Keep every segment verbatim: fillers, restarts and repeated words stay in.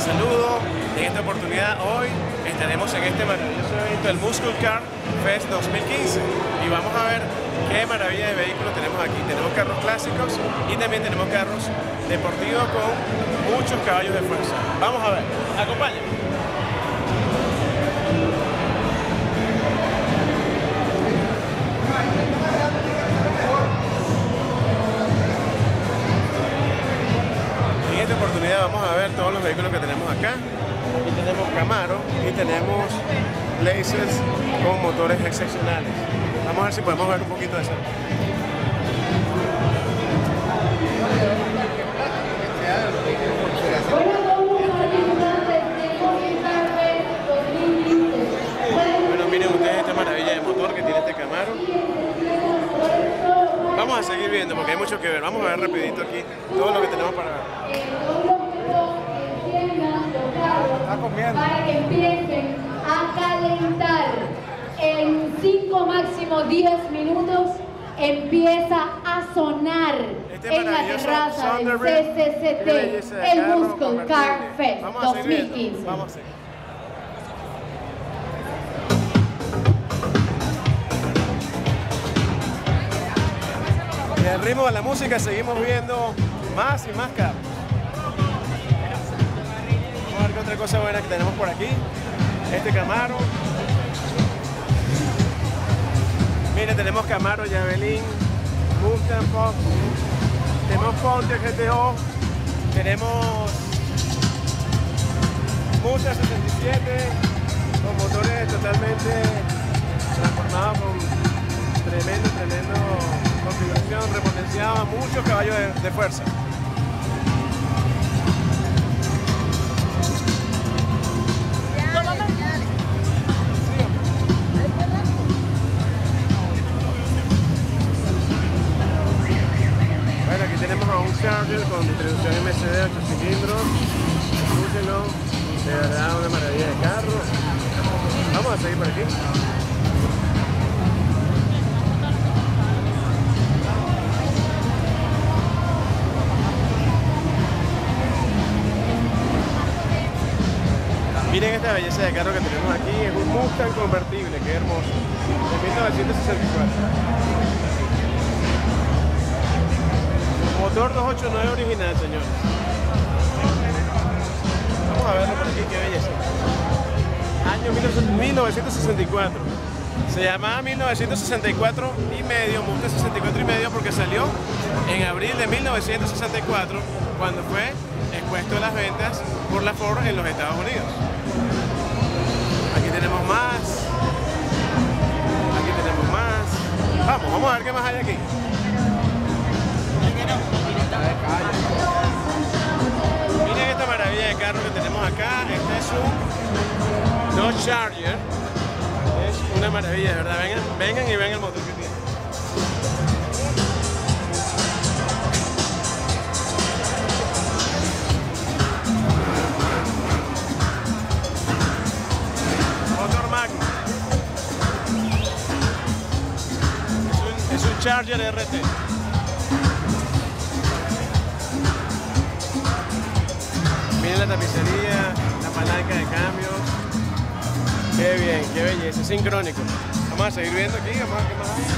saludo. En esta oportunidad hoy estaremos en este maravilloso evento, el Muscle Car Fest dos mil quince, y vamos a ver qué maravilla de vehículos tenemos aquí. Tenemos carros clásicos y también tenemos carros deportivos con muchos caballos de fuerza. Vamos a ver, acompáñenme. En esta oportunidad vamos a ver todos los vehículos que tenemos acá. Aquí tenemos Camaro y tenemos Lacers con motores excepcionales. Vamos a ver si podemos ver un poquito de eso. Bueno, miren ustedes esta maravilla de motor que tiene este Camaro. Vamos a seguir viendo porque hay mucho que ver. Vamos a ver rapidito aquí todo lo que tenemos para ver. Para que empiecen a calentar en cinco máximo diez minutos, empieza a sonar este en la terraza del C C C T, el Muscle Car Fest dos mil quince. Vamos a seguir. Y al ritmo de la música seguimos viendo más y más carros. Vamos a ver qué otra cosa buena que tenemos por aquí. Este Camaro. Miren, tenemos Camaro, Javelin, Mustang, Fox. Tenemos Pontiac G T O. Tenemos Mustang sesenta y siete con motores totalmente transformados con tremendo, tremendo configuración, repotenciado, muchos caballos de, de fuerza. Bueno, aquí tenemos a un Charger con distribución M C D ocho cilindros. Escúchenlo, de verdad una maravilla de carro. Vamos a seguir por aquí. Miren esta belleza de carro que tenemos aquí, es un Mustang convertible, qué hermoso, de mil novecientos sesenta y cuatro. Motor doscientos ochenta y nueve original, señores. Vamos a verlo por aquí, qué belleza. Año mil novecientos sesenta y cuatro. Se llamaba mil novecientos sesenta y cuatro y medio, Mustang sesenta y cuatro y medio, porque salió en abril de mil novecientos sesenta y cuatro, cuando fue expuesto a las ventas por la Ford en los Estados Unidos. Aquí tenemos más. Aquí tenemos más. Vamos, vamos a ver qué más hay aquí. Miren esta maravilla de carro que tenemos acá. Este es un Dodge Charger. Es una maravilla, de verdad. Vengan, vengan y vean el motor que tiene. Es un Charger R T. Miren la tapicería, la palanca de cambios. Qué bien, qué belleza, es sincrónico. Vamos a seguir viendo aquí, vamos a ver qué más hay.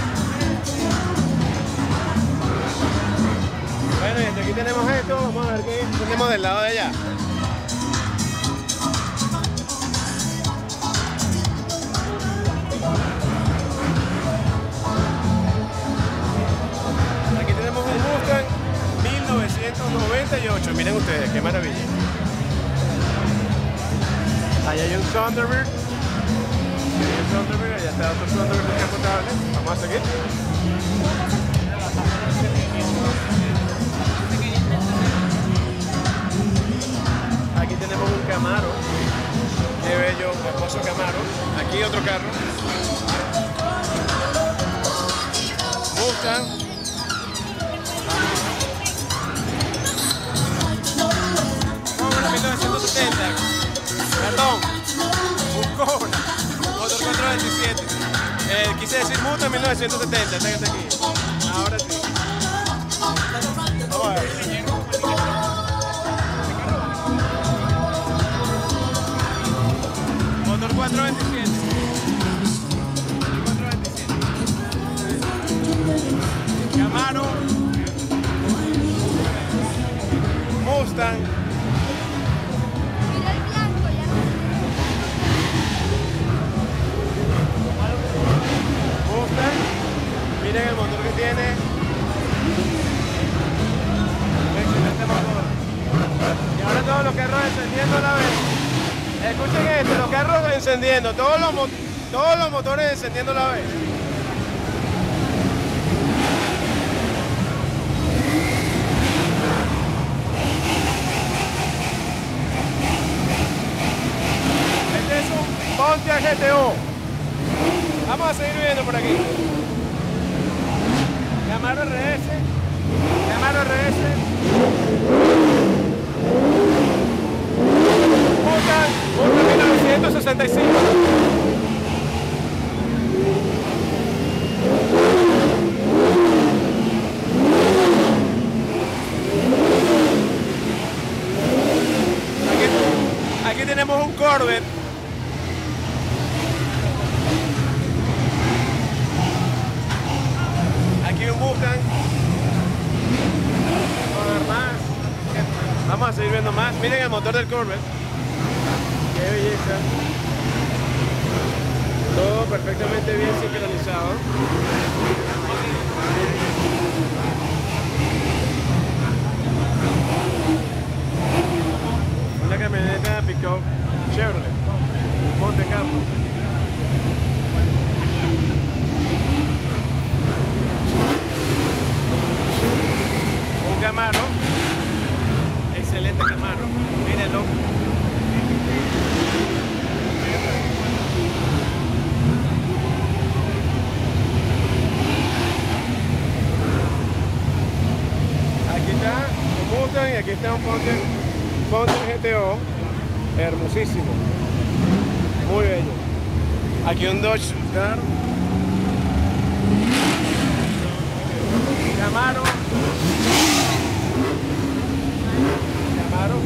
Bueno, y hasta aquí tenemos esto, vamos a ver qué tenemos del lado de allá. mil novecientos noventa y ocho, miren ustedes, qué maravilla. Allá hay un Thunderbird. Hay un Thunderbird, allá está otro Thunderbird descapotable. Vamos a seguir. Aquí tenemos un Camaro. Qué bello, hermoso Camaro. Aquí otro carro. Mustang. mil novecientos setenta, perdón, un Cobra, motor cuatrocientos veintisiete, eh, quise decir Mustang mil novecientos setenta, está aquí, ahora sí. Vamos a ver. Mustang. Mira el blanco ya. Mustang. Miren el motor que tiene. Excelente motor. Y ahora todos los carros encendiendo a la vez. Escuchen esto, los carros encendiendo, todos los, mo todos los motores encendiendo a la vez. Este es un Pontiac G T O. Vamos a seguir viendo por aquí. Camaro R S. Camaro R S. Mustang, Mustang mil novecientos sesenta y cinco. Aquí, aquí tenemos un Corvette. Aquí un Mustang. Vamos a ver más. Vamos a seguir viendo más. Miren el motor del Corvette. Qué belleza. Todo perfectamente bien sincronizado. Una camioneta pick-up Chevrolet Monte Carlo. Un Camaro. Excelente Camaro. Mírenlo. Aquí está un Mustang y aquí está un Pontiac, Pontiac G T O, hermosísimo, muy bello. Aquí un Dodge Dart, Camaro, Camaro,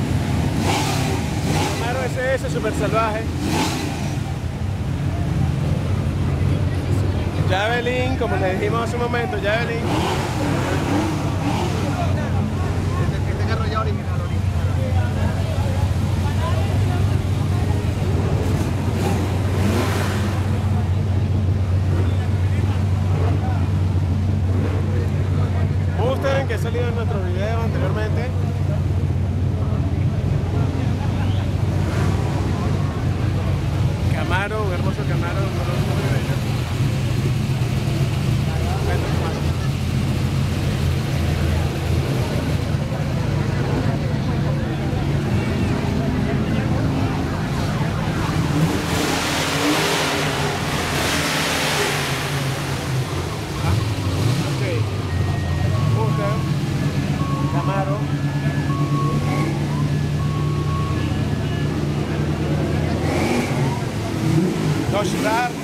Camaro S S super salvaje, Javelin, como les dijimos hace un momento, Javelin. Mustang que ha salido en nuestros videos anteriormente. Camaro, un hermoso Camaro, un hermoso Camaro. Camaro. Dodge Dart.